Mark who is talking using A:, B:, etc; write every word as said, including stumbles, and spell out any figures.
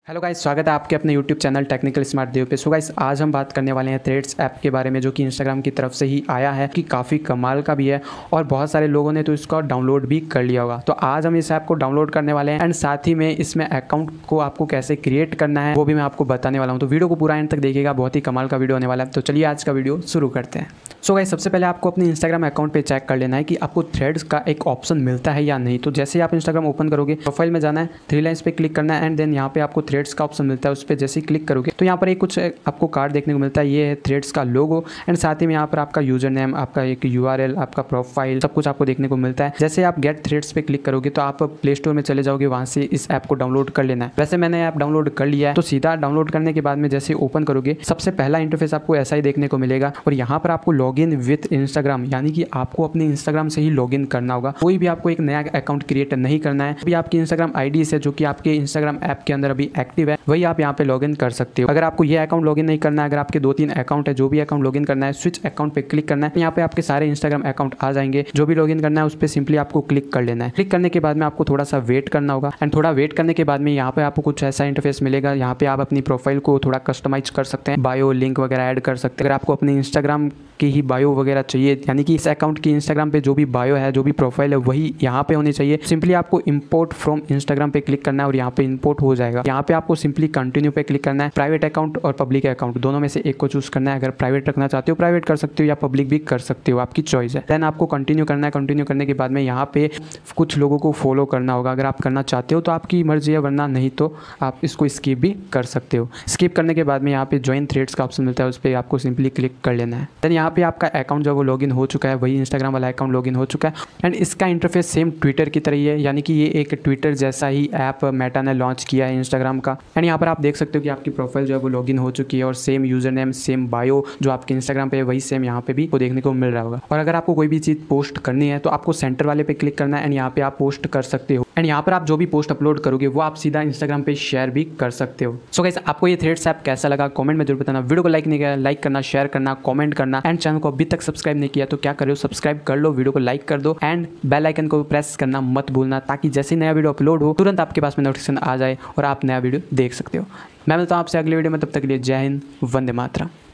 A: Hello guys, स्वागत है आपके अपने YouTube channel Technical Smart Dev पे। सो गाइस, आज हम बात करने वाले हैं थ्रेड्स ऐप के बारे में, जो कि इंस्टाग्राम की तरफ से ही आया है, कि काफ़ी कमाल का भी है और बहुत सारे लोगों ने तो इसको डाउनलोड भी कर लिया होगा। तो आज हम इस ऐप को डाउनलोड करने वाले हैं एंड साथ ही में इसमें अकाउंट को आपको कैसे क्रिएट करना है वो भी मैं आपको बताने वाला हूँ। तो वीडियो को पूरा एंड तक देखिएगा, बहुत ही कमाल का वीडियो होने वाला है। तो चलिए आज का वीडियो शुरू करते हैं। सो गाइस, सबसे पहले आपको अपने इंस्टाग्राम अकाउंट पे चेक कर लेना है कि आपको थ्रेड्स का एक ऑप्शन मिलता है या नहीं। तो जैसे ही आप इंस्टाग्राम ओपन करोगे, प्रोफाइल में जाना है, थ्री लाइन्स पे क्लिक करना है एंड देन यहाँ पे आपको थ्रेड्स का ऑप्शन मिलता है। उस पर जैसे ही क्लिक करोगे तो यहाँ पर एक कुछ आपको कार्ड देखने को मिलता है। ये है थ्रेड्स का लोगो एंड साथ ही में यहाँ पर आपका यूजर नेम, आपका एक यूआरएल, आपका प्रोफाइल, सब कुछ आपको देखने को मिलता है। जैसे आप गेट थ्रेड्स पे क्लिक करोगे तो आप प्ले स्टोर में चले जाओगे, वहाँ से इस ऐप को डाउनलोड कर लेना है। वैसे मैंने ऐप डाउनलोड कर लिया है। तो सीधा डाउनलोड करने के बाद में जैसे ओपन करोगे, सबसे पहला इंटरफेस आपको ऐसा ही देखने को मिलेगा और यहाँ पर आपको लॉग इन विथ इंस्टाग्राम, यानी कि आपको अपने इंस्टाग्राम से ही लॉग इन करना होगा। कोई भी आपको एक नया अकाउंट क्रिएट नहीं करना है। अभी आपकी इंस्टाग्राम आईडी से, जो कि आपके इंस्टाग्राम ऐप के अंदर अभी एक्टिव है, वही आप यहाँ पे लॉग इन कर सकते हो। अगर आपको ये अकाउंट लॉगिन नहीं करना है, अगर आपके दो तीन अकाउंट है, जो भी अकाउंट लॉगिन करना है, स्विच अकाउंट पे क्लिक करना है। यहाँ पे आपके सारे इंस्टाग्राम अकाउंट आ जाएंगे। जो भी लॉगिन करना है उस पर सिंपली आपको क्लिक कर लेना है। क्लिक करने के बाद में आपको थोड़ा सा वेट करना होगा एंड थोड़ा वेट करने के बाद में यहाँ पे आपको कुछ ऐसा इंटरफेस मिलेगा। यहाँ पे आप अपनी प्रोफाइल को थोड़ा कस्टमाइज कर सकते हैं, बायो लिंक वगैरह ऐड कर सकते हैं। अगर आपको अपने इंस्टाग्राम की ही बायो वगैरह चाहिए, यानी कि इस अकाउंट की इंस्टाग्राम पे जो भी बायो है, जो भी प्रोफाइल है, वही यहाँ पे होनी चाहिए। सिंपली आपको इंपोर्ट फ्रॉम इंस्टाग्राम पे क्लिक करना है और यहाँ पे इंपोर्ट हो जाएगा। यहाँ पे आपको सिंपली कंटिन्यू पे क्लिक करना है। प्राइवेट अकाउंट और पब्लिक अकाउंट दोनों में से एक को चूज करना है। अगर प्राइवेट रखना चाहते हो प्राइवेट कर सकते हो या पब्लिक भी कर सकते हो, आपकी चॉइस है। देन आपको कंटिन्यू करना है। कंटिन्यू करने के बाद में यहाँ पे कुछ लोगों को फॉलो करना होगा। अगर आप करना चाहते हो तो आपकी मर्जी है, वरना नहीं तो आप इसको स्किप भी कर सकते हो। स्किप करने के बाद में यहाँ पे ज्वाइन थ्रेड्स का ऑप्शन मिलता है, उस पर आपको सिंपली क्लिक कर लेना है। देन यहाँ पे आपका अकाउंट जो वो लॉगिन हो चुका है, वही इंस्टाग्राम वाला अकाउंट लॉगिन हो चुका है एंड इसका इंटरफेस सेम ट्विटर की तरह ही है, यानी कि ये एक ट्विटर जैसा ही ऐप मेटा ने लॉन्च किया है इंस्टाग्राम का। एंड यहाँ पर आप देख सकते हो कि आपकी प्रोफाइल जो है वो लॉगिन हो चुकी है और same user name, same bio जो आपके इंस्टाग्राम पे है, वही सेम यहाँ पे भी को देखने को मिल रहा होगा। और अगर आपको कोई भी चीज़ पोस्ट करनी है तो आपको सेंटर वाले पे क्लिक करना है एंड यहाँ पे आप पोस्ट कर सकते हो। एंड यहाँ पर आप जो भी पोस्ट अपलोड करोगे वो आप सीधा इंस्टाग्राम पे शेयर भी कर सकते हो। सो गाइस, आपको ये थ्रेड्स ऐप कैसा लगा कमेंट में जरूर बताना। वीडियो को लाइक नहीं किया, लाइक करना, शेयर करना, कमेंट करना एंड चैनल को अभी तक सब्सक्राइब नहीं किया तो क्या कर रहे हो, सब्सक्राइब कर लो, वीडियो को लाइक कर दो एंड बेल आइकन को प्रेस करना मत भूलना, ताकि जैसे नया वीडियो अपलोड हो तुरंत आपके पास में नोटिफिकेशन आ जाए और आप नया वीडियो देख सकते हो। मैं मिलता हूँ आपसे अगले वीडियो में, तब तक के लिए जय हिंद, वंदे मातरम।